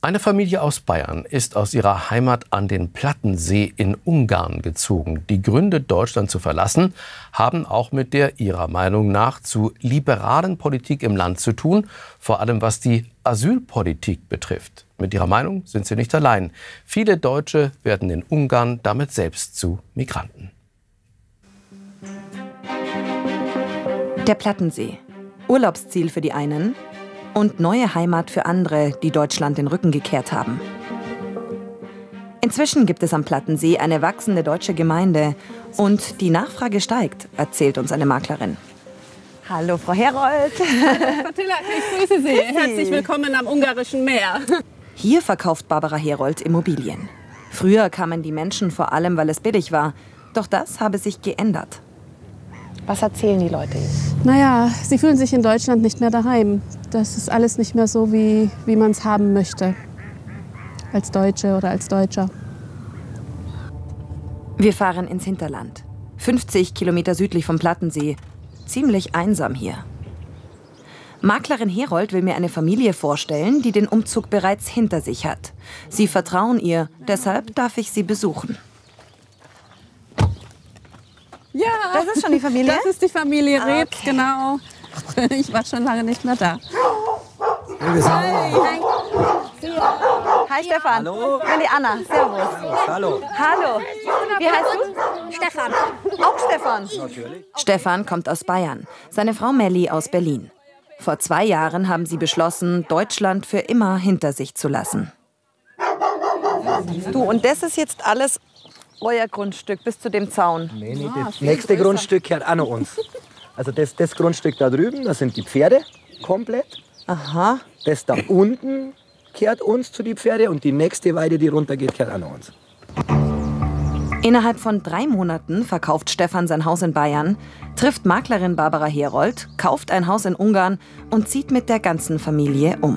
Eine Familie aus Bayern ist aus ihrer Heimat an den Plattensee in Ungarn gezogen. Die Gründe, Deutschland zu verlassen, haben auch mit der ihrer Meinung nach zu liberalen Politik im Land zu tun, vor allem was die Asylpolitik betrifft. Mit ihrer Meinung sind sie nicht allein. Viele Deutsche werden in Ungarn damit selbst zu Migranten. Der Plattensee. Urlaubsziel für die einen und neue Heimat für andere, die Deutschland den Rücken gekehrt haben. Inzwischen gibt es am Plattensee eine wachsende deutsche Gemeinde und die Nachfrage steigt, erzählt uns eine Maklerin. Hallo, Frau Herold. Hallo, Frau Tiller, ich grüße Sie. Herzlich willkommen am ungarischen Meer. Hier verkauft Barbara Herold Immobilien. Früher kamen die Menschen vor allem, weil es billig war. Doch das habe sich geändert. Was erzählen die Leute Ihnen? Naja, sie fühlen sich in Deutschland nicht mehr daheim. Das ist alles nicht mehr so, wie man es haben möchte. Als Deutsche oder als Deutscher. Wir fahren ins Hinterland. 50 Kilometer südlich vom Plattensee. Ziemlich einsam hier. Maklerin Herold will mir eine Familie vorstellen, die den Umzug bereits hinter sich hat. Sie vertrauen ihr, deshalb darf ich sie besuchen. Ja, das ist schon die Familie? Das ist die Familie Rebs, okay. Genau. Ich war schon lange nicht mehr da. Hi. Hi Stefan. Hallo. Ich bin die Anna. Servus. Hallo. Hallo. Wie heißt du? Stefan. Auch Stefan? Natürlich. Stefan kommt aus Bayern. Seine Frau Melli aus Berlin. Vor 2 Jahren haben sie beschlossen, Deutschland für immer hinter sich zu lassen. Du, und das ist jetzt alles euer Grundstück bis zu dem Zaun? Nee, das nächste Grundstück gehört auch noch uns. Also das Grundstück da drüben, das sind die Pferde komplett. Aha. Das da unten gehört uns zu die Pferde und die nächste Weide, die runter geht, gehört auch noch uns. Innerhalb von 3 Monaten verkauft Stefan sein Haus in Bayern, trifft Maklerin Barbara Herold, kauft ein Haus in Ungarn und zieht mit der ganzen Familie um.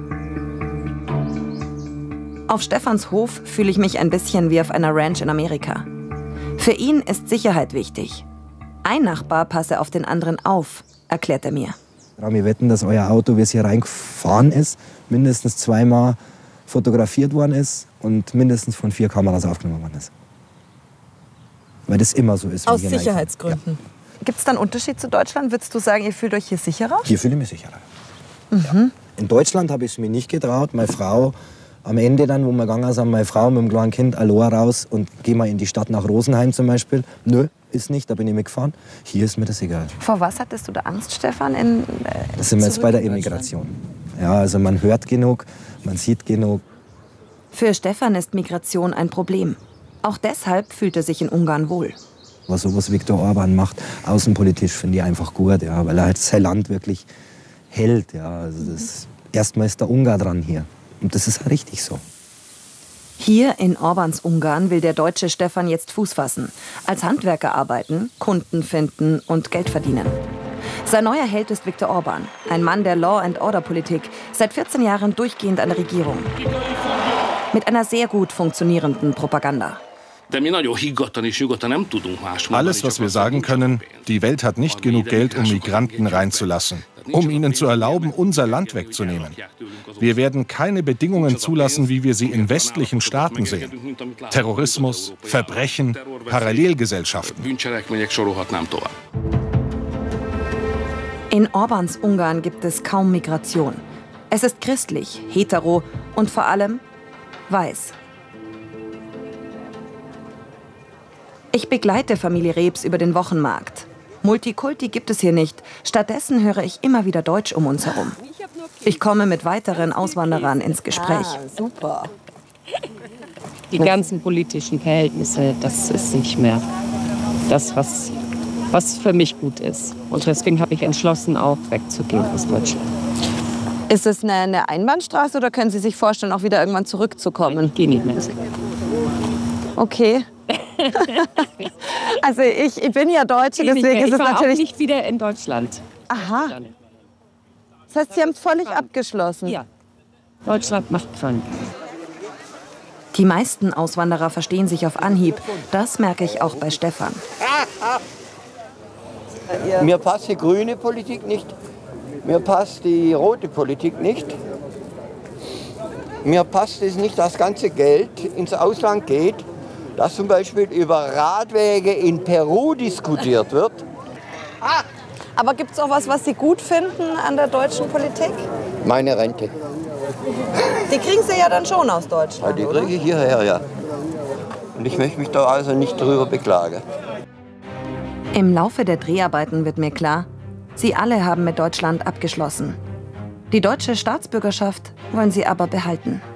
Auf Stefans Hof fühle ich mich ein bisschen wie auf einer Ranch in Amerika. Für ihn ist Sicherheit wichtig. Ein Nachbar passe auf den anderen auf, erklärt er mir. Wir wetten, dass euer Auto, wie es hier reingefahren ist, mindestens 2-mal fotografiert worden ist und mindestens von 4 Kameras aufgenommen worden ist. Weil das immer so ist. Aus Sicherheitsgründen. Ja. Gibt es da einen Unterschied zu Deutschland? Würdest du sagen, ihr fühlt euch hier sicherer? Hier fühle ich mich sicherer. Ja. In Deutschland habe ich es mir nicht getraut. Meine Frau, am Ende dann, wo wir gegangen sind, meine Frau mit dem kleinen Kind allein raus und gehen wir in die Stadt nach Rosenheim zum Beispiel. Nö, ist nicht, da bin ich mitgefahren. Hier ist mir das egal. Vor was hattest du da Angst, Stefan? Das sind wir jetzt bei der Immigration. Ja, also man hört genug, man sieht genug. Für Stefan ist Migration ein Problem. Auch deshalb fühlt er sich in Ungarn wohl. Was Viktor Orban macht, außenpolitisch, finde ich einfach gut, ja, weil er halt sein Land wirklich hält. Ja. Also erstmal ist der Ungar dran hier. Und das ist ja richtig so. Hier in Orbans Ungarn will der deutsche Stefan jetzt Fuß fassen. Als Handwerker arbeiten, Kunden finden und Geld verdienen. Sein neuer Held ist Viktor Orban, ein Mann der Law-and-Order-Politik, seit 14 Jahren durchgehend an der Regierung. Mit einer sehr gut funktionierenden Propaganda. Alles, was wir sagen können, die Welt hat nicht genug Geld, um Migranten reinzulassen, um ihnen zu erlauben, unser Land wegzunehmen. Wir werden keine Bedingungen zulassen, wie wir sie in westlichen Staaten sehen. Terrorismus, Verbrechen, Parallelgesellschaften. In Orbans Ungarn gibt es kaum Migration. Es ist christlich, hetero und vor allem weiß. Ich begleite Familie Rebs über den Wochenmarkt. Multikulti gibt es hier nicht. Stattdessen höre ich immer wieder Deutsch um uns herum. Ich komme mit weiteren Auswanderern ins Gespräch. Super. Die ganzen politischen Verhältnisse, das ist nicht mehr das, was für mich gut ist. Und deswegen habe ich entschlossen, auch wegzugehen aus Deutschland. Ist es eine Einbahnstraße oder können Sie sich vorstellen, auch wieder irgendwann zurückzukommen? Ich gehe nicht mehr. Okay. Also ich bin ja Deutsche, deswegen ist es natürlich auch nicht wieder in Deutschland. Aha. Das heißt, Sie haben es völlig abgeschlossen? Ja. Deutschland macht krank. Die meisten Auswanderer verstehen sich auf Anhieb. Das merke ich auch bei Stefan. Mir passt die grüne Politik nicht. Mir passt die rote Politik nicht. Mir passt es nicht, dass das ganze Geld ins Ausland geht, dass zum Beispiel über Radwege in Peru diskutiert wird. Aber gibt es auch was Sie gut finden an der deutschen Politik? Meine Rente. Die kriegen Sie ja dann schon aus Deutschland, Ja, die kriege ich hierher, ja. Und ich möchte mich da also nicht drüber beklagen. Im Laufe der Dreharbeiten wird mir klar, sie alle haben mit Deutschland abgeschlossen. Die deutsche Staatsbürgerschaft wollen sie aber behalten.